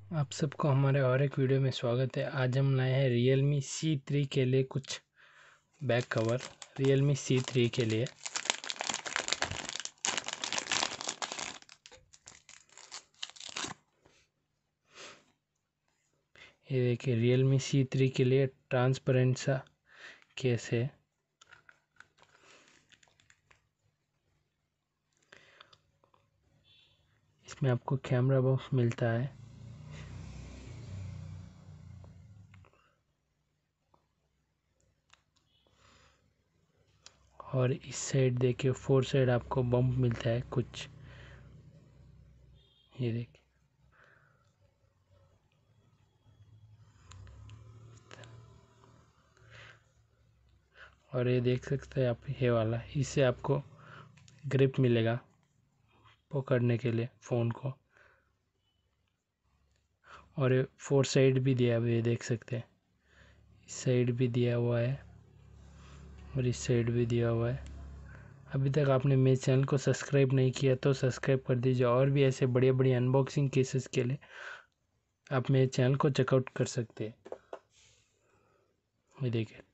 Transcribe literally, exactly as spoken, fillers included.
आप सबको हमारे और एक वीडियो में स्वागत है। आज हम लाए हैं Realme सी थ्री के लिए कुछ back cover. Realme C three के लिए ये देखिए, Realme सी थ्री के लिए ट्रांसपेरेंट सा केस है। इसमें आपको कैमरा बॉक्स मिलता है और इस साइड देखिए, फोर साइड आपको बम्प मिलता है कुछ, ये देखिए। और ये देख सकते हैं आप, ये वाला, इससे आपको ग्रिप मिलेगा पकड़ने के लिए फ़ोन को। और ये फोर साइड भी दिया हुआ है, ये देख सकते हैं। इस साइड भी दिया हुआ है और इस साइड भी दिया हुआ है। अभी तक आपने मेरे चैनल को सब्सक्राइब नहीं किया तो सब्सक्राइब कर दीजिए। और भी ऐसे बढ़िया बढ़िया अनबॉक्सिंग केसेस के लिए आप मेरे चैनल को चेकआउट कर सकते हैं। ये देखिए,